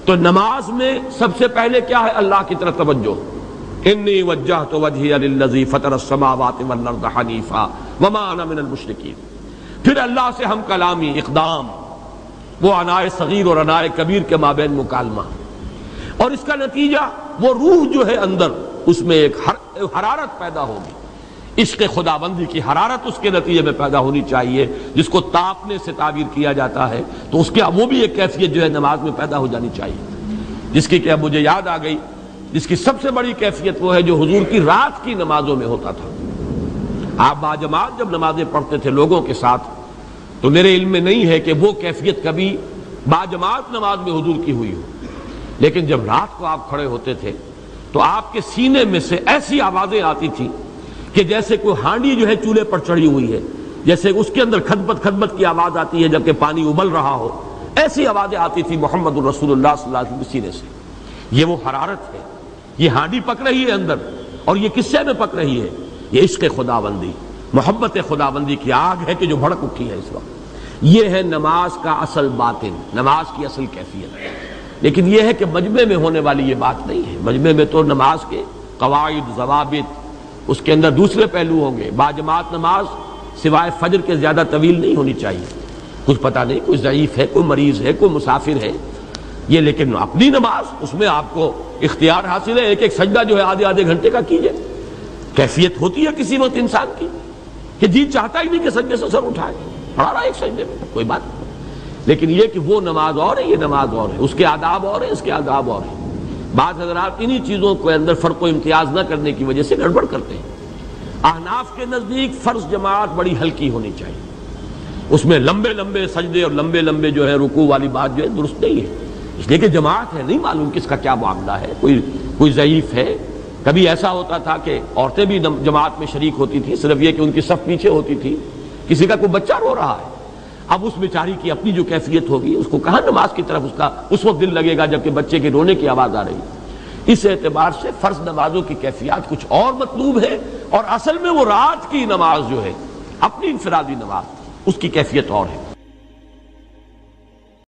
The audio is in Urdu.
تو نماز میں سب سے پہلے کیا ہے؟ اللہ کی طرف توجہ. انی وجہت وجہی للذی فطر السماوات والارض حنیفا وما انا من المشرکین. پھر اللہ سے ہم کلامی اقدام، وہ عنائے صغیر اور عنائے کبیر کے مابین مکالمہ، اور اس کا نتیجہ وہ روح جو ہے اندر، اس میں ایک حرارت پیدا ہوگی، عشق خداوندی کی حرارت اس کے نتیجے میں پیدا ہونی چاہیے، جس کو تاپنے سے تعبیر کیا جاتا ہے. تو اس کے وہ بھی ایک کیفیت جو ہے نماز میں پیدا ہو جانی چاہیے، جس کی کہ اب مجھے یاد آ گئی، جس کی سب سے بڑی کیفیت وہ ہے جو حضور کی رات کی نمازوں میں ہوتا تھا. آپ باجماعت جب نمازیں پڑھتے تھے لوگوں کے ساتھ، تو میرے علم میں نہیں ہے کہ وہ کیفیت کبھی باجماعت نماز میں حضور کی ہوئی ہو، لیکن جب رات کو آپ کھڑے ہوتے تھے تو آپ کے سینے میں سے ایسی آوازیں آتی تھیں کہ جیسے کوئی ہانڈی جو ہے چولہے پر چڑھی ہوئی ہے، جیسے اس کے اندر کھدبت کھدبت کی آواز آتی ہے جبکہ پانی ابل رہا ہو، ایسی آوازیں آتی تھی محمد الرسول اللہ صلی اللہ علیہ وسلم کے سینے سے. یہ وہ حرارت ہے، یہ ہانڈی پک رہی ہے اندر، اور یہ کس سے میں پک رہی ہے؟ یہ عشق خداوندی، محبت خداوندی کی آگ ہے کہ جو بھڑک اٹھی ہے اس وقت. یہ ہے نماز کا اصل باطن، نماز کی اصل کیفیت. لیکن یہ ہے کہ مجمع میں ہونے والی یہ بات نہیں ہے. مجمع میں تو نماز کے قواعد، ضوابط، اس کے اندر دوسرے پہلو ہوں گے. باجماعت نماز سوائے فجر کے زیادہ طویل نہیں ہونی چاہیے. کچھ پتہ نہیں، کوئی ضعیف ہے، کوئی مریض ہے، کوئی مسافر ہے، یہ لیکن اپنی نماز اس میں آپ کو اختیار حاصل ہے. ایک ایک سجدہ جو ہے آدھے آدھے گھنٹے کا کیجئے. کیفیت ہوتی ہے کسی وقت انسان کی کہ جی چاہتا ہی نہیں کہ سجدے سے سر اٹھائے، پڑھا رہا ایک سجدے میں، کوئی بات نہیں. لیکن یہ کہ وہ نماز اور ہے، یہ نماز اور ہے، اس کے آداب اور ہیں، اس کے آداب اور ہیں. بعض حضرات انہی چیزوں کو اندر فرق و امتیاز نہ کرنے کی وجہ سے گڑبڑ کرتے ہیں. احناف کے نزدیک فرض جماعت بڑی ہلکی ہونی چاہیے، اس میں لمبے لمبے سجدے اور لمبے لمبے جو ہے رکوع والی بات جو ہے درست نہیں ہے. اس لیے کہ جماعت ہے، نہیں معلوم کس کا کیا معاملہ ہے، کوئی ضعیف ہے. کبھی ایسا ہوتا تھا کہ عورتیں بھی جماعت میں شریک ہوتی تھی، صرف یہ کہ ان کی صف پیچھے ہوتی تھی. کسی کا کوئی بچہ رو رہا ہے، اب اس بیچاری کی اپنی جو کیفیت ہوگی، اس کو کہاں نماز کی طرف اس کا اس وقت دل لگے گا جبکہ بچے کے رونے کی آواز آ رہی. اس اعتبار سے فرض نمازوں کی کیفیات کچھ اور مطلوب ہے، اور اصل میں وہ رات کی نماز جو ہے اپنی انفرادی نماز، اس کی کیفیت اور ہے.